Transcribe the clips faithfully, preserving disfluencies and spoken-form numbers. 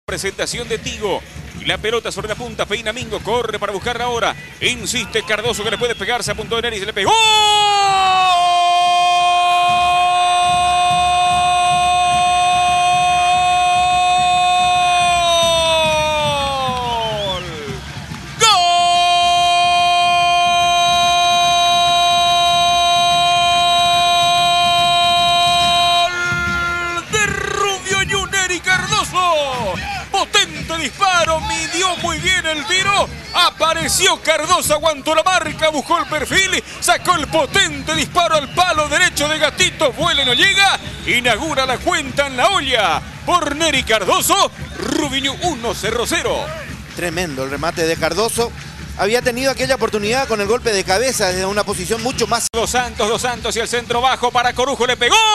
Presentación de Tigo. Y la pelota sobre la punta. Peina Mingo. Corre para buscarla ahora. Insiste Cardoso que le puede pegarse. A punto de Neri. Se le pegó. Potente disparo, midió muy bien el tiro, apareció Cardoso, aguantó la marca, buscó el perfil, sacó el potente disparo al palo derecho de Gatito, vuela y no llega, inaugura la cuenta en la olla, por Neri Cardoso, Rubiño uno, Cerro cero. Tremendo el remate de Cardoso, había tenido aquella oportunidad con el golpe de cabeza desde una posición mucho más... Dos Santos, Dos Santos y el centro bajo para Corujo, le pegó.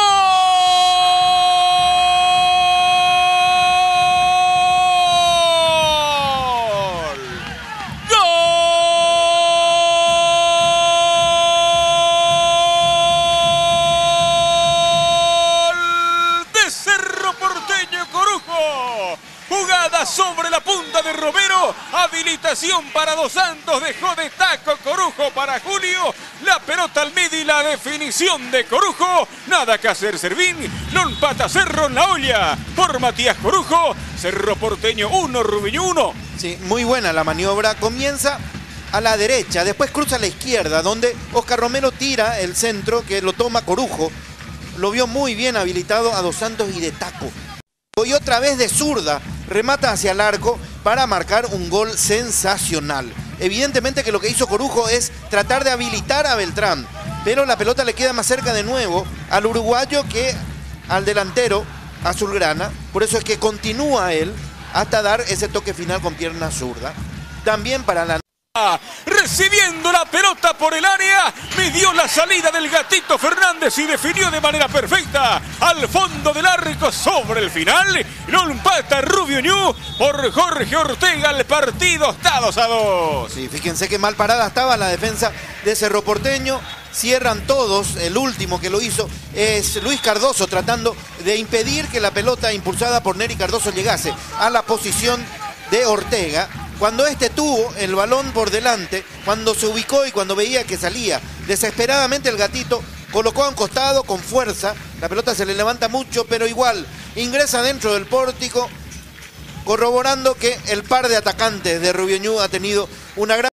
Jugada sobre la punta de Romero, habilitación para Dos Santos, dejó de taco Corujo para Julio, la pelota al medio y la definición de Corujo, nada que hacer Servín, no empata Cerro en la olla, por Matías Corujo, Cerro Porteño uno, Rubiño uno. Sí, muy buena la maniobra, comienza a la derecha, después cruza a la izquierda, donde Oscar Romero tira el centro que lo toma Corujo, lo vio muy bien habilitado a Dos Santos y de taco. Y otra vez de zurda, remata hacia el arco para marcar un gol sensacional. Evidentemente que lo que hizo Corujo es tratar de habilitar a Beltrán, pero la pelota le queda más cerca de nuevo al uruguayo que al delantero azulgrana. Por eso es que continúa él hasta dar ese toque final con pierna zurda. También para la... Recibiendo la pelota por el área, midió la salida del Gatito Fernández y definió de manera perfecta al fondo del arco sobre el final. Lo empata Rubiño por Jorge Ortega, el partido está dos a dos. Sí, fíjense qué mal parada estaba la defensa de Cerro Porteño. Cierran todos, el último que lo hizo es Luis Cardoso, tratando de impedir que la pelota impulsada por Neri Cardoso llegase a la posición de Ortega. Cuando este tuvo el balón por delante, cuando se ubicó y cuando veía que salía desesperadamente el Gatito, colocó a un costado con fuerza, la pelota se le levanta mucho, pero igual ingresa dentro del pórtico, corroborando que el par de atacantes de Rubiño ha tenido una gran...